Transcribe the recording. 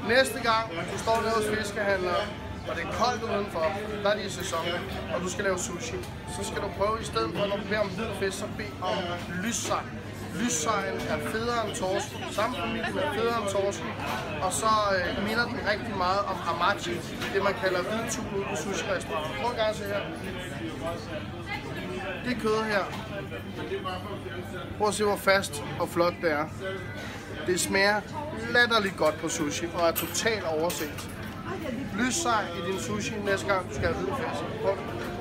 Næste gang du står nede hos fiskehandlere, og det er koldt udenfor, der er de i sæson, og du skal lave sushi, så skal du prøve i stedet for, når du beder om hvid fisk, så bed om lyssej. Lyssejen er federe end torsken, samme familie med federe end torsken, og så minder den rigtig meget om hamachi, det man kalder hvidtun ude på sushi-restauranter. Prøv en gang at se her. Det kød her, prøv at se hvor fast og flot det er. Det smager latterligt godt på sushi og er totalt overset. Lyssej i din sushi næste gang du skal have hvid fisk. Prøv.